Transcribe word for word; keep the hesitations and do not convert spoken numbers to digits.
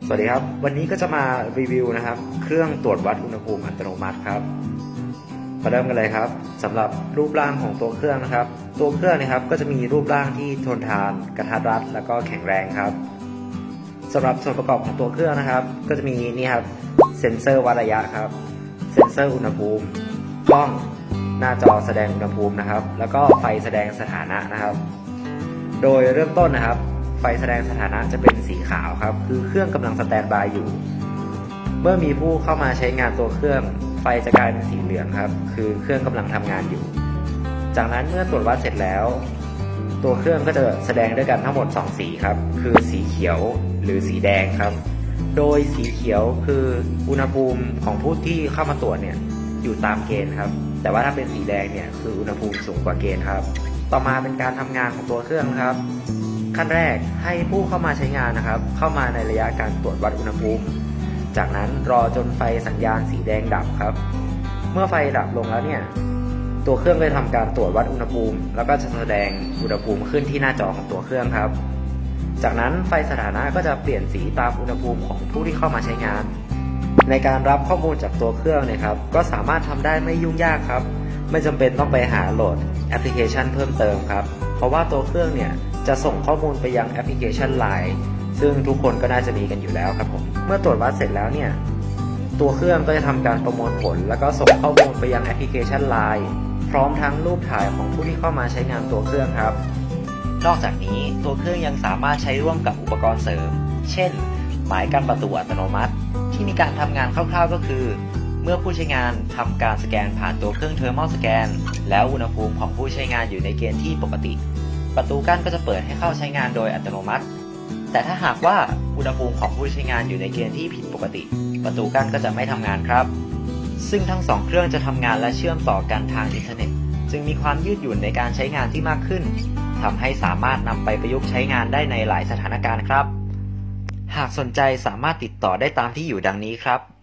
สวัสดีครับวันนี้ก็จะมารีวิวนะครับเครื่องตรวจวัดอุณหภูมิอัตโนมัติครับมาเริ่มกันเลยครับสำหรับรูปร่างของตัวเครื่องนะครับตัวเครื่องนะครับก็จะมีรูปร่างที่ทนทานกระทัดรัดแล้วก็แข็งแรงครับสำหรับส่วนประกอบของตัวเครื่องนะครับก็จะมีนี่ครับเซ็นเซอร์วัดระยะครับเซ็นเซอร์อุณหภูมิกล้องหน้าจอแสดงอุณหภูมินะครับแล้วก็ไฟแสดงสถานะนะครับโดยเริ่มต้นนะครับไฟแสดงสถานะจะเป็นสีขาวครับคือเครื่องกำลังสแตนบายอยู่เมื่อมีผู้เข้ามาใช้งานตัวเครื่องไฟจะกลายเป็นสีเหลืองครับคือเครื่องกำลังทำงานอยู่จากนั้นเมื่อตรวจวัดเสร็จแล้วตัวเครื่องก็จะแสดงด้วยกันทั้งหมดสองสีครับคือสีเขียวหรือสีแดงครับโดยสีเขียวคืออุณหภูมิของผู้ที่เข้ามาตรวจเนี่ยอยู่ตามเกณฑ์ครับแต่ว่าถ้าเป็นสีแดงเนี่ยคืออุณหภูมิสูงกว่าเกณฑ์ครับต่อมาเป็นการทำงานของตัวเครื่องครับขั้นแรกให้ผู้เข้ามาใช้งานนะครับเข้ามาในระยะการตรวจวัดอุณหภูมิจากนั้นรอจนไฟสัญญาณสีแดงดับครับเมื่อไฟดับลงแล้วเนี่ยตัวเครื่องจะทำการตรวจวัดอุณหภูมิแล้วก็จะแสดงอุณหภูมิขึ้นที่หน้าจอของตัวเครื่องครับจากนั้นไฟสถานะก็จะเปลี่ยนสีตามอุณหภูมิของผู้ที่เข้ามาใช้งานในการรับข้อมูลจากตัวเครื่องนะครับก็สามารถทำได้ไม่ยุ่งยากครับไม่จำเป็นต้องไปหาโหลดแอปพลิเคชันเพิ่มเติมครับเพราะว่าตัวเครื่องเนี่ยจะส่งข้อมูลไปยังแอปพลิเคชัน ไลน์ ซึ่งทุกคนก็น่าจะมีกันอยู่แล้วครับผมเมื่อตรวจวัดเสร็จแล้วเนี่ยตัวเครื่องก็จะทำการประมวลผลแล้วก็ส่งข้อมูลไปยังแอปพลิเคชัน ไลน์ พร้อมทั้งรูปถ่ายของผู้ที่เข้ามาใช้งานตัวเครื่องครับนอกจากนี้ตัวเครื่องยังสามารถใช้ร่วมกับอุปกรณ์เสริมเช่นหมายกั้นประตูอัตโนมัติที่มีการทำงานคร่าวๆก็คือเมื่อผู้ใช้งานทำการสแกนผ่านตัวเครื่อง Thermal Scan แล้วอุณหภูมิของผู้ใช้งานอยู่ในเกณฑ์ที่ปกติประตูกั้นก็จะเปิดให้เข้าใช้งานโดยอัตโนมัติแต่ถ้าหากว่าอุณหภูมิของผู้ใช้งานอยู่ในเกณฑ์ที่ผิดปกติประตูกั้นก็จะไม่ทำงานครับซึ่งทั้งสองเครื่องจะทำงานและเชื่อมต่อกันทางอินเทอร์เน็ตจึงมีความยืดหยุ่นในการใช้งานที่มากขึ้นทำให้สามารถนำไปประยุกต์ใช้งานได้ในหลายสถานการณ์ครับหากสนใจสามารถติดต่อได้ตามที่อยู่ดังนี้ครับ